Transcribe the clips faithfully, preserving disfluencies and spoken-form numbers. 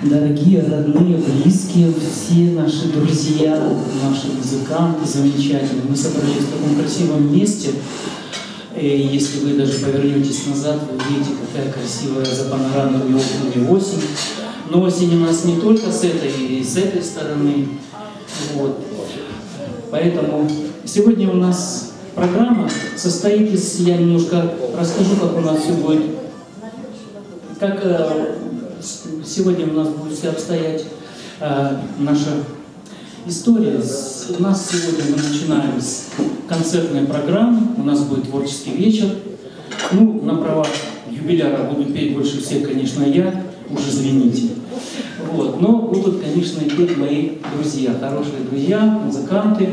Дорогие, родные, близкие, все наши друзья, наши музыканты замечательные. Мы собрались в таком красивом месте. И если вы даже повернетесь назад, вы видите, какая красивая за панорамными окнами осень. Но осень у нас не только с этой, и с этой стороны. Вот. Поэтому сегодня у нас программа состоит из... Я немножко расскажу, как у нас все будет. Как э, сегодня у нас будет все обстоять э, наша история. У нас сегодня мы начинаем с концертной программы. У нас будет творческий вечер. Ну, на правах юбиляра буду петь больше всех, конечно, я. Уж извините. Вот. Но будут, конечно, и петь мои друзья, хорошие друзья, музыканты,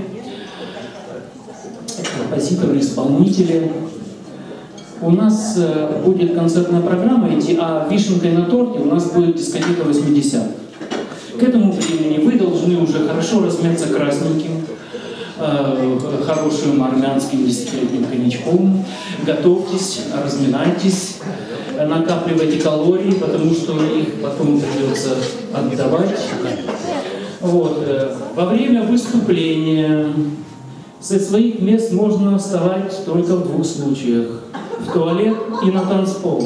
композиторы, исполнители. У нас э, будет концертная программа идти, а вишенкой на торте у нас будет дискотека восьмидесятых. К этому времени вы должны уже хорошо размяться красненьким, э, хорошим армянским десятилетним коньячком. Готовьтесь, разминайтесь, накапливайте калории, потому что их потом придется отдавать. Вот. Во время выступления со своих мест можно вставать только в двух случаях. В туалет и на танцпол.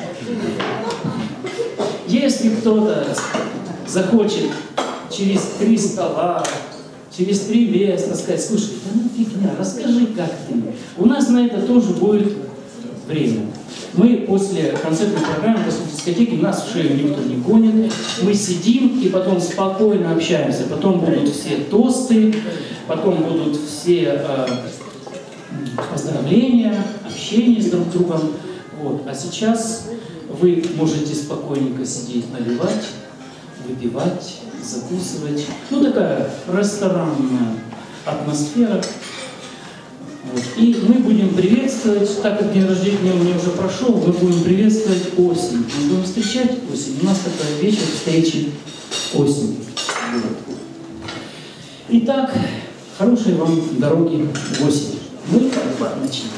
Если кто-то захочет через три стола, через три места сказать: слушай, да ну фигня, расскажи, как ты. У нас на это тоже будет время. Мы после концертной программы, после дискотеки, нас в шею никто не гонит. Мы сидим и потом спокойно общаемся. Потом будут все тосты, потом будут все э, поздравления, общение с друг другом. Вот. А сейчас вы можете спокойненько сидеть, наливать, выпивать, закусывать. Ну, такая ресторанная атмосфера. Вот. И мы будем приветствовать, так как день рождения у меня уже прошел, мы будем приветствовать осень. Мы будем встречать осень. У нас такой вечер встречи осень. Вот. Итак, хорошей вам дороги в осень. Мы начинаем.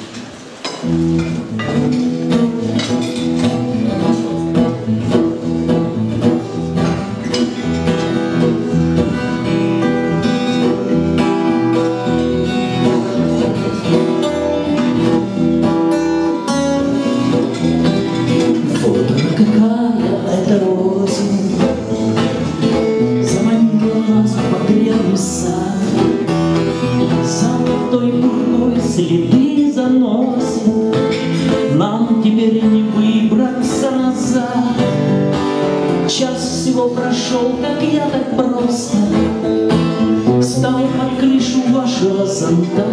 Следы заносит, нам теперь не выбраться назад. Час всего прошел, как я так просто встал под крышу вашего зонта.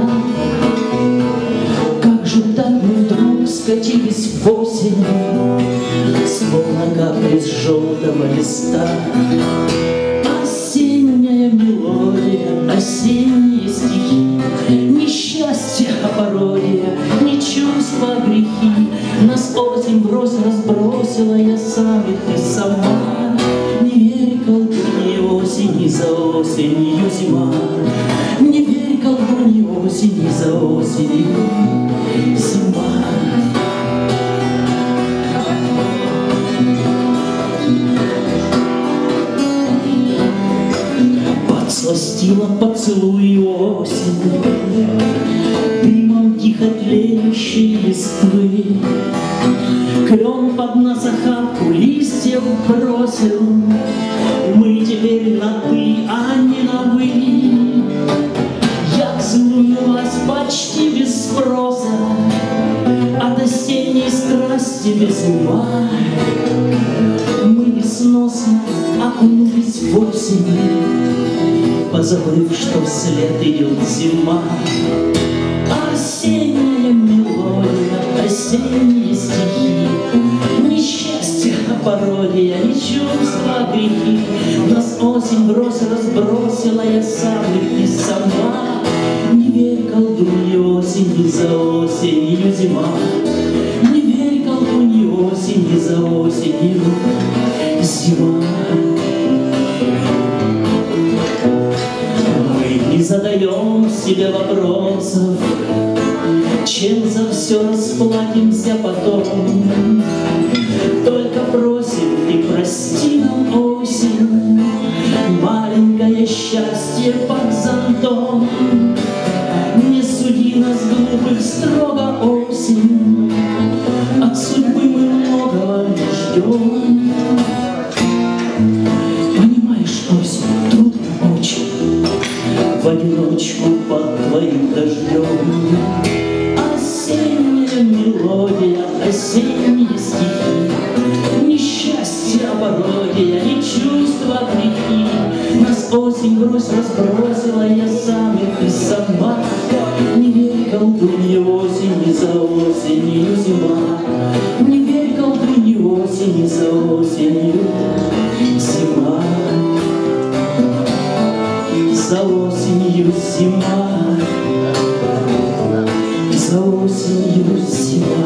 Как же так мы вдруг скатились в осень, словно капли с желтого листа. Осенняя мелодия, осенние стихи, несчастье, а пародия, не чувства, а грехи. Нас осень брось разбросила, я сам и ты сама. Не верь колдунье осени, за осенью зима. Не верь колдунье осени, за осенью зима. Подсластила поцелуй осень дымом тихо тлеющей листвы. Клен под нас охапку листьев бросил. Мы теперь на ты, а не на вы. Я целую вас почти без спроса, от осенней страсти без ума. Мы несносно окунулись в осень, позабыв, что вслед идет зима. Осенняя мелодия, осенние стихи, несчастье, а пародия, не чувства, а грехи. Нас осень брось разбросила, я сам и ты сама. Не верь колдунье осени, за осенью зима. Не верь колдунье осени, за осенью зима. Не задаем себе вопросов, чем за все расплатимся потом. Только просим, ты прости нам осень, Понимаешь, осень, трудно очень в одиночку под твоим дождем. Осенняя мелодия, осенние стихи, несчастье, пародия и чувства грехи. Нас осень врозь разбросила, я сам и ты сама. Не верь колдунье осени, за осенью зима. Не верь колдунье осени, за осенью зима. За осенью зима. За осенью зима.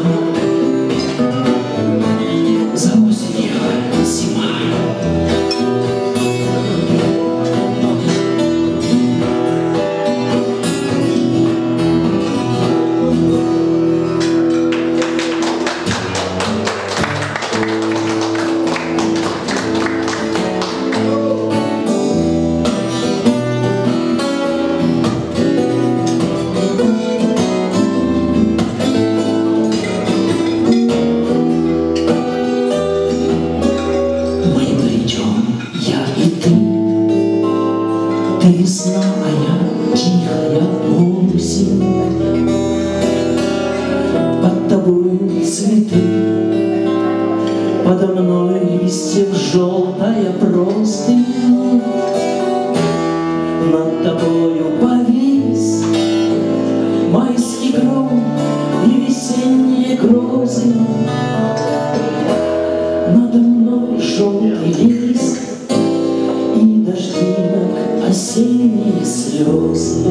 За осенью зима. Ты весна, а я тихая осень. Под тобой цветы, подо мной листьев желтая простынь. Над тобою повис майский гром и весенние грозы. Надо мной желтый лист и дождинок осенние слезы.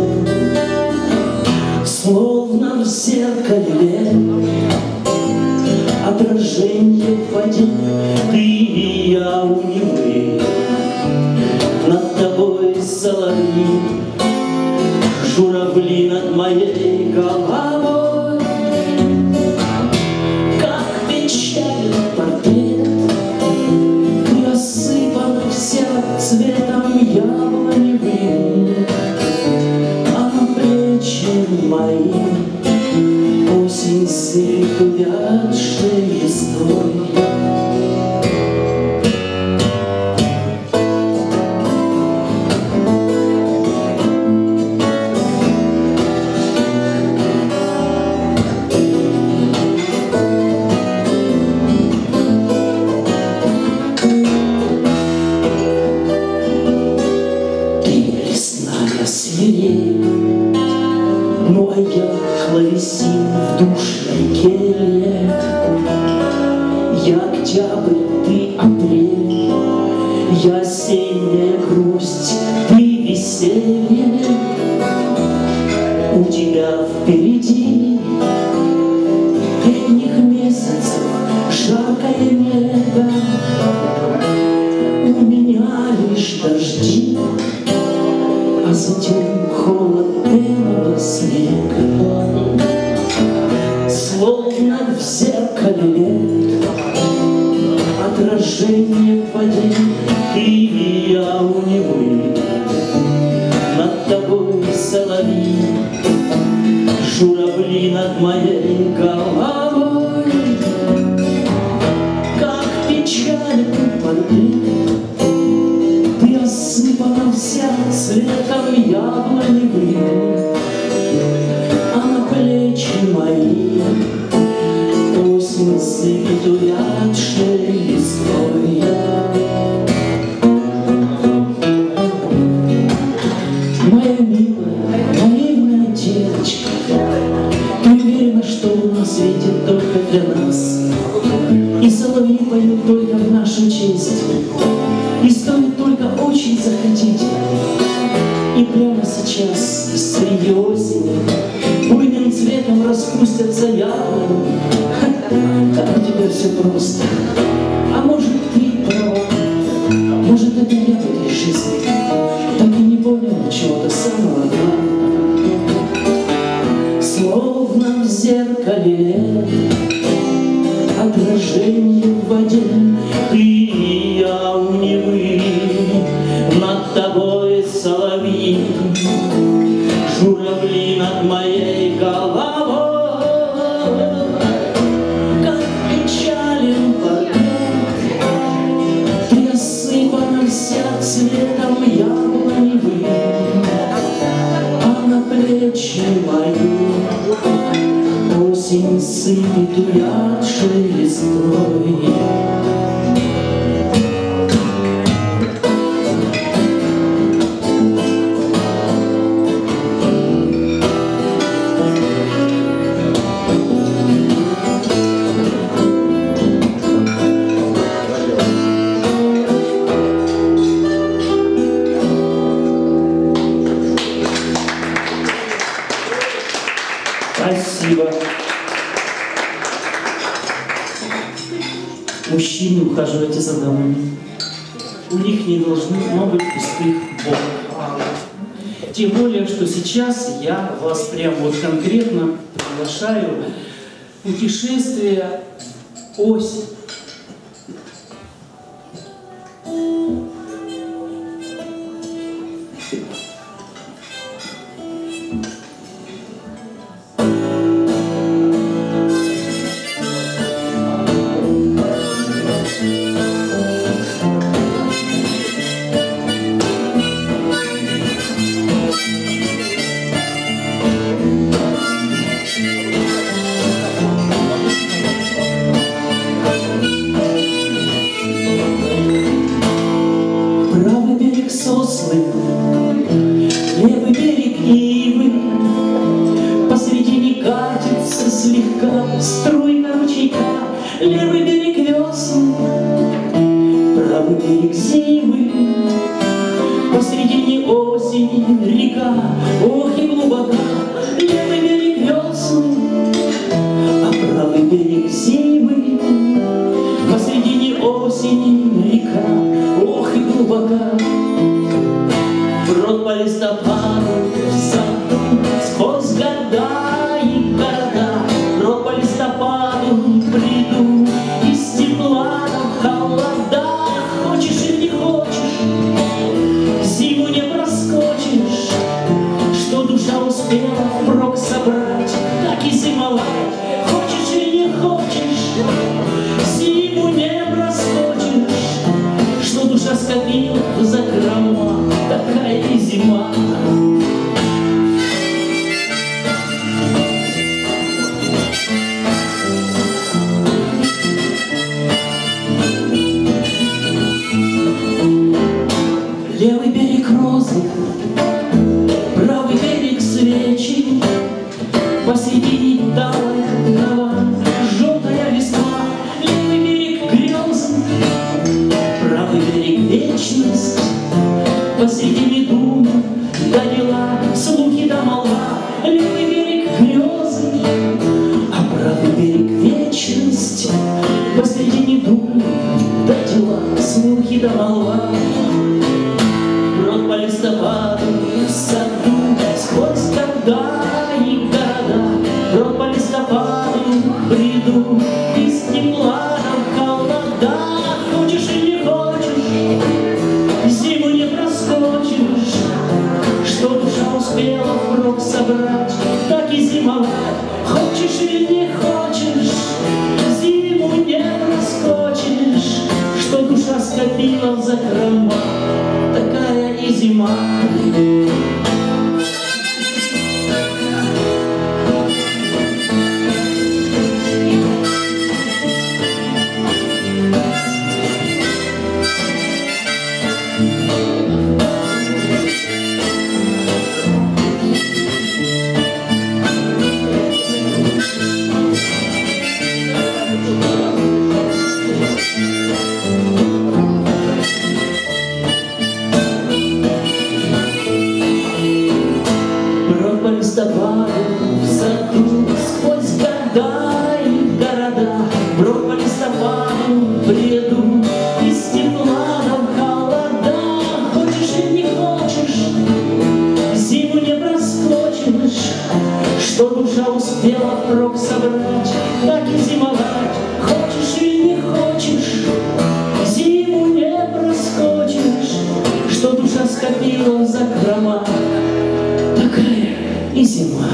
Словно в зеркале отражение в воде. Ты и я у Невы, над тобой соловьи, журавли над моей головой. Как печален портрет, ты осыпана вся цветом яблоневым, а на плечи мои осень сыпет увядшей листвой. Ну а я клавесин в душной келье. Я октябрь, ты апрель, я осенняя грусть, ты веселье. У тебя впереди летних месяцев жаркое небо. У меня лишь дожди, а затем холод белого снега. Словно в зеркале отражение в воде. Ты и я у Невы, над тобой соловьи, журавли над моей головой. Как печален портрет, ты осыпана вся цветом яблоневым, а на плечи мои осень сыпет увядшей листвой. Моя милая, наивная девочка, ты уверена, что луна светит только для нас, и соловьи поют только в нашу честь, и стоит только очень захотеть. И прямо сейчас, среди осени, буйным цветом распустятся яблони. Как у тебя все просто. А может, ты права, может, это я в этой жизни так и не понял чего-то самого главного. Словно в зеркале отражение в воде. Ты и я у Невы, над тобой соловьи, журавли над моей головой. Как печален портрет, сыпет увядшей листвой. Спасибо. Мужчины, ухаживайте за дамами. У них не должно быть пустых бок. Тем более, что сейчас я вас прямо вот конкретно приглашаю в путешествие в осень. Сосны, левый берег Нивы, посредине катится слегка струйка ручейка. Левый берег весны, правый берег зимы, посредине осени река, ох и глубока. Левый берег весны, а правый берег зимы, посредине осени река, ох и глубока. Брод по листопаду в саду, сквозь года и города. Брод по листопаду приду, из тепла в холода. Хочешь или не хочешь, зиму не проскочишь. Что душа успела впрок собрать, так и зимовать. Хочешь или не хочешь, зиму не проскочишь. Что душа скопила в закрома, такая и зима. Левый берег розы, правый берег свечи, посредине талая трава, желтая листва. Левый берег грезы, правый берег вечность, посредине думы да дела, слухи да молва. Левый берег грезы, а правый берег вечность, посредине думы да дела, слухи да молва. Брод по листопаду в саду, сквозь года и города. Брод по листопаду приду, из тепла в холода. Хочешь или не хочешь, зиму не проскочишь. Что душа успела впрок собрать, так и зимовать. Хочешь или не хочешь, зиму не проскочишь. Что душа скопила в закрома, такая и зима. Брод по листопаду в саду, сквозь года и города. Брод по листопаду приду, из тепла в холода. Хочешь или не хочешь, зиму не проскочишь. Что душа успела впрок собрать, так и зимовать. Хочешь или не хочешь, зиму не проскочишь. Что душа скопила в закрома, такая и зима.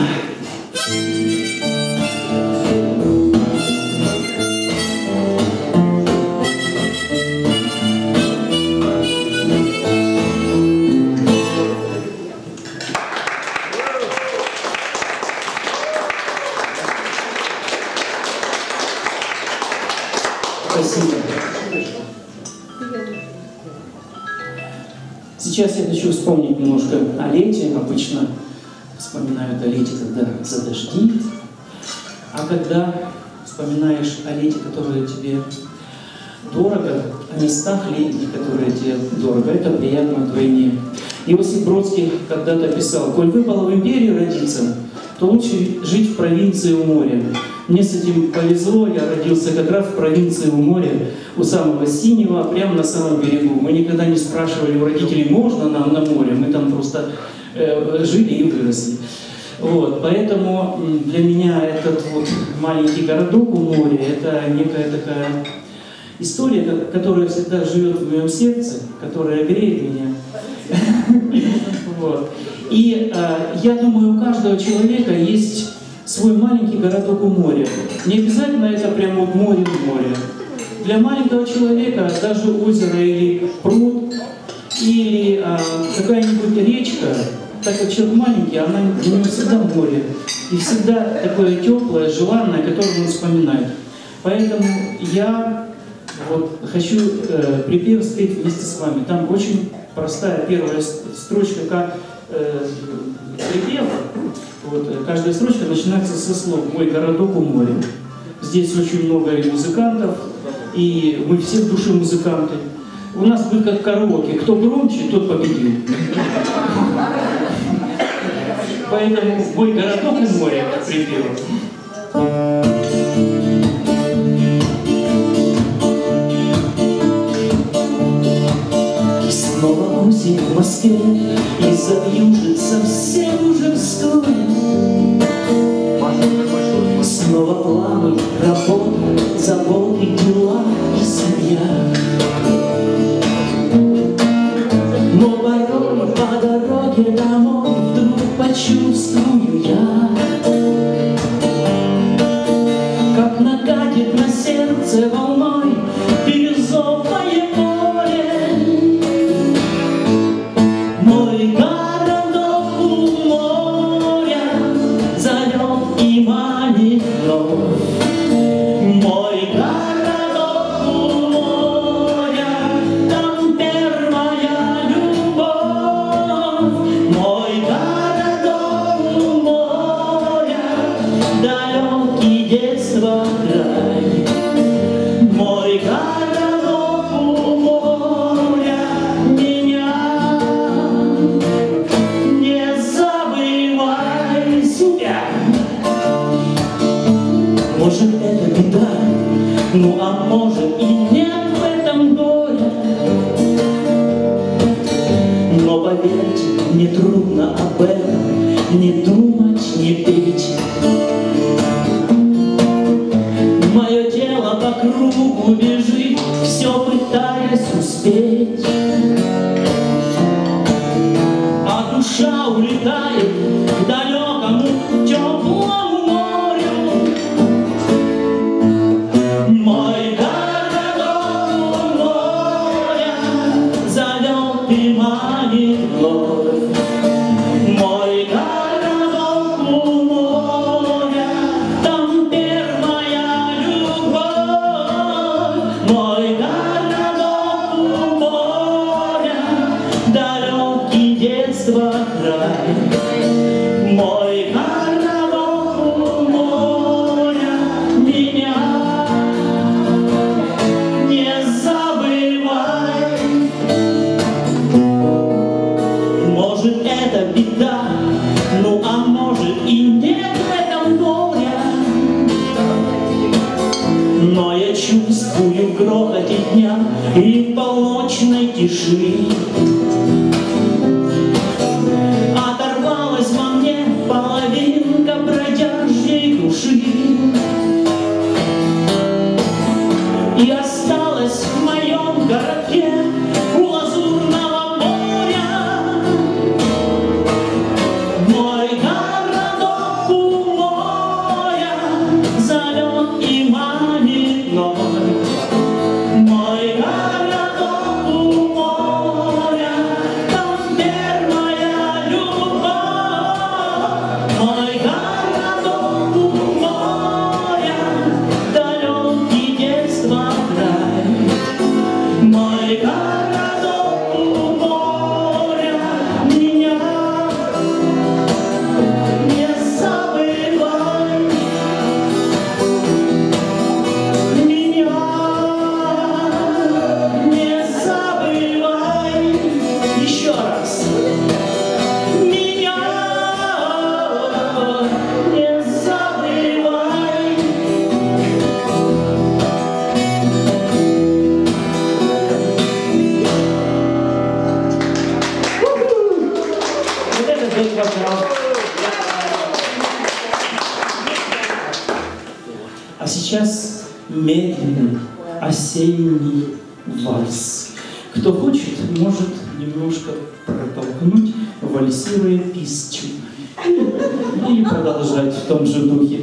Сейчас я хочу вспомнить немножко о лете. Обычно вспоминают о лете, когда задождит. А когда вспоминаешь о лете, которое тебе дорого, о местах летних, которые тебе дорого, это приятно вдвойне. Иосиф Бродский когда-то писал: «Коль выпало в империю родиться, то лучше жить в провинции у моря. Мне с этим повезло, я родился как раз в провинции у моря, у самого синего, прямо на самом берегу. Мы никогда не спрашивали у родителей, можно нам на море, мы там просто э, жили и выросли». Вот, поэтому для меня этот вот маленький городок у моря — это некая такая история, которая всегда живет в моем сердце, которая греет меня. Вот. И э, я думаю, у каждого человека есть свой маленький городок у моря. Не обязательно это прямо вот море в море. Для маленького человека даже озеро или пруд, или э, какая-нибудь речка, так как человек маленький, она у него всегда море. И всегда такое теплое, желанное, которое он вспоминает. Поэтому я вот хочу э, припев спеть вместе с вами. Там очень простая первая строчка, как э, припев. Вот, каждая строчка начинается со слов «Мой городок у моря». Здесь очень много и музыкантов, и мы все в душе музыканты. У нас будет как караоке. Кто громче, тот победил. Поэтому «Мой городок у моря» припев. Снова осень в Москве, и завьюжит совсем уже вскоре. Снова планы, работа, заботы, дела и семья. Но порой по дороге домой вдруг почувствую я, как накатит на сердце волной бирюзовое море. Мой городок у моря зовет и манит вновь. Мой городок у моря, там первая любовь. Мой городок у моря, далекий детства край. Мой городок у моря, меня не забывай себя. Может, это беда, ну а может и нет в этом горе. Но поверьте, мне трудно об этом не думать, не петь. Мое тело по кругу бежит, все пытаясь успеть, а душа улетает к далекому теплому морю. Мой городок у моря зовет и манит вновь. Мой городок у моря, там первая любовь. Мой городок у моря, далекий детства край. Мой городок у моря, меня не забывай. Может, это беда, ну а может и нет в этом горя. Но я чувствую в грохоте дня и в полночной тиши оторвалась во мне половинка бродяжьей души. И осталась в моем городке у лазурного моря. Мой городок у моря зовет и манит вновь. Мой городок у моря, сейчас медленный осенний вальс. Кто хочет, может немножко протолкнуть, вальсируя писчу. И продолжать в том же духе.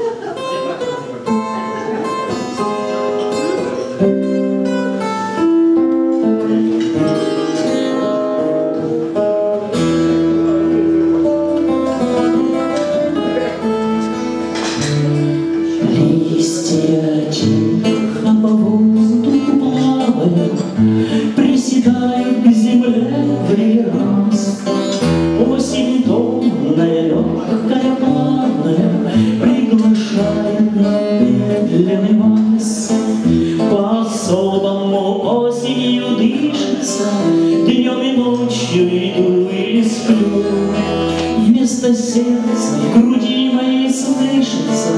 Листья тихо по воздуху плавают, приседают к земле в реверанс. Осень томная, легкая, плавная, приглашает на медленный вальс. По-особому осенью дышится, днем и ночью иду и сплю. Вместо сердца в груди моей слышится: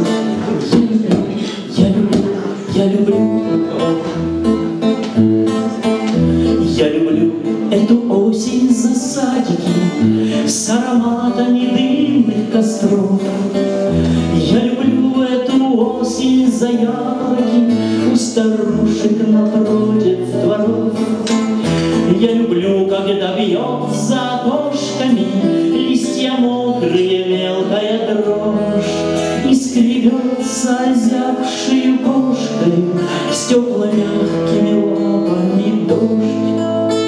я люблю, я люблю, я люблю эту осень за садики с ароматами дымных костров. Я люблю эту осень за яблоки у старушек напротив дворов. Я люблю, когда бьет за окошками листья мокрые, мелкая дрожь, и скребется озябшей кошкой с тепло-мягкими лапами дождь.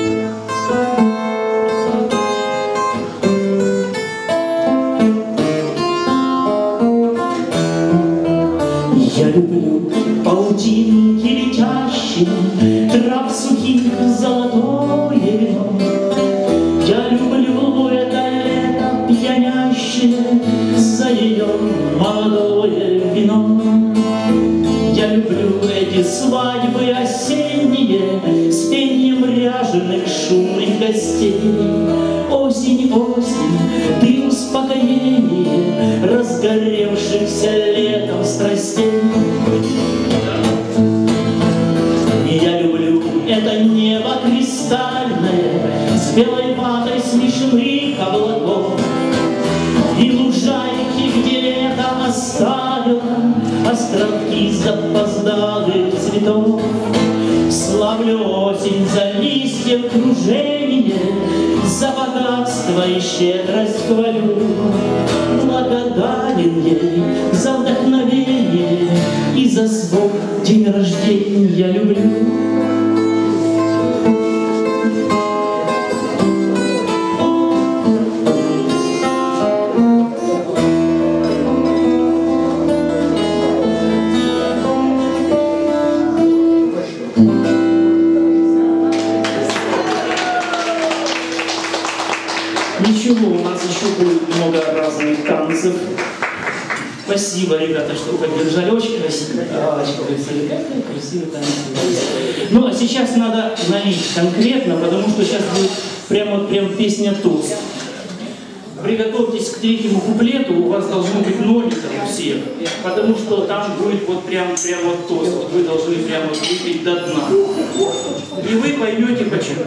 Я люблю паутинки летящие, трав сухих золотое вино. Я люблю это лето пьянящее за ее молодое вино. Я люблю эти свадьбы осенние с пением ряженых шумных гостей. Осень, осень, ты успокоение разгоревшихся летом страстей. Я люблю это небо кристальное с белой ватой смешных облаков и лужайки, где лето оставило островки запоздалых цветов. Славлю осень за листья в кружение, за богатство и щедрость хвалю. Благодарен ей за вдохновение и за свой день рождения люблю. Ничего, у нас еще будет много разных танцев. Спасибо, ребята, что поддержали. Очень красиво. А, очень красиво. Красивый танец. Ну, а сейчас надо налить конкретно, потому что сейчас будет прямо вот прям песня тост. Приготовьтесь к третьему куплету, у вас должно быть ноль там у всех, потому что там будет вот прям, прям вот тост. Вот вы должны прямо вот выпить до дна. И вы поймете почему.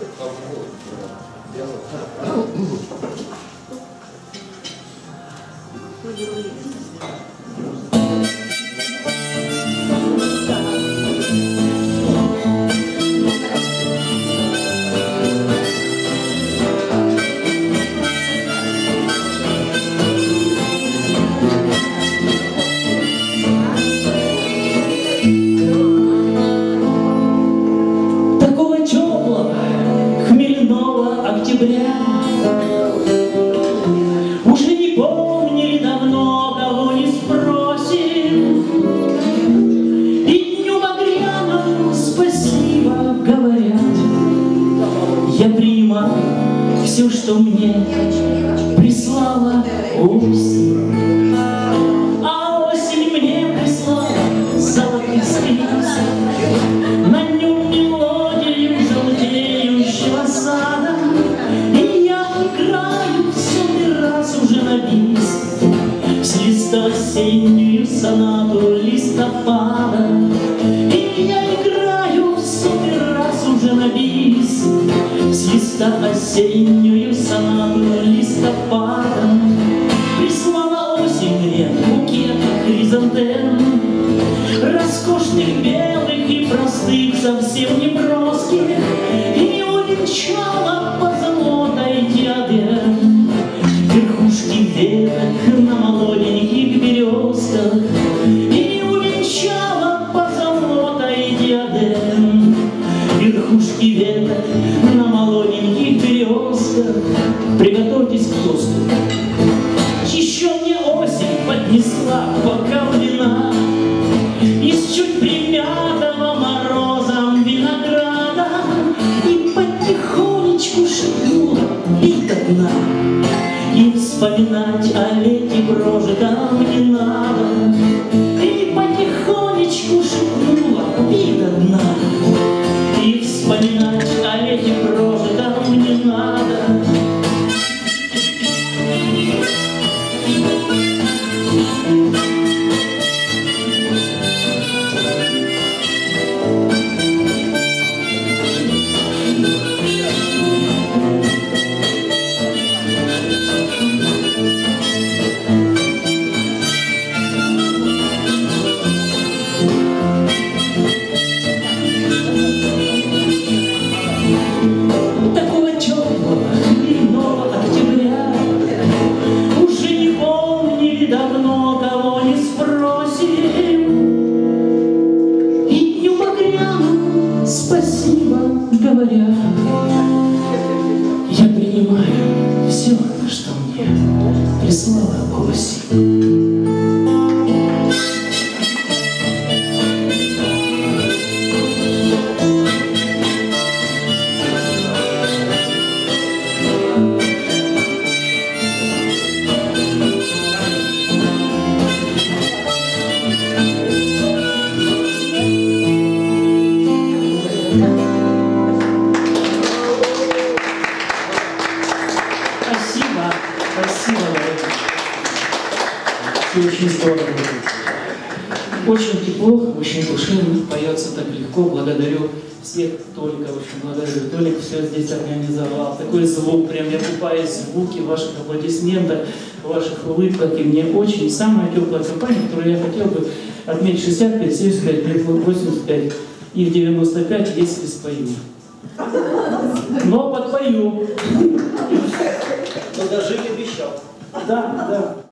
Такого теплого, хмельного октября уже не помнили давно, кого не спросим. И дню багряному спасибо говорят. Я принимаю все, что мне прислала осень. А осень мне прислала золотистый лист, на нем мелодию желтеющего сада. И я играю в сотый раз уже на бис с листа осеннюю сонату листопада. И я играю в сотый раз уже на бис с листа осеннюю сонату листопада. Прислала осень мне букет хризантем, роскошных, белых и простых, совсем не броских, и не увенчала позолотой дяде верхушки веток на молоденьких березках, и не увенчала позолотой диадем верхушки веток на молоденьких березках. Приготовьтесь к тосту. Еще мне осень поднесла бокал вина из чуть примятого морозом винограда и потихонечку шепнула: пей до дна. И вспоминать о лете прожитом не надо. И потихонечку шепнула: пей до дна. И вспоминать о лете прожитом не надо. Говоря, я принимаю все, что мне прислала осень. Спасибо, все очень здорово. Очень тепло, очень душевно, поется так легко. Благодарю всех, Толика, очень благодарю. Толик все здесь организовал. Такой звук, прям я купаюсь в звуке, в ваших аплодисментах, в ваших улыбках. И мне очень самая теплая компания, которую я хотел бы отметить: шестьдесят пять, семьдесят пять, восемьдесят пять и в девяносто пять, если спою. Но подпою. Но даже не обещал. Да, да.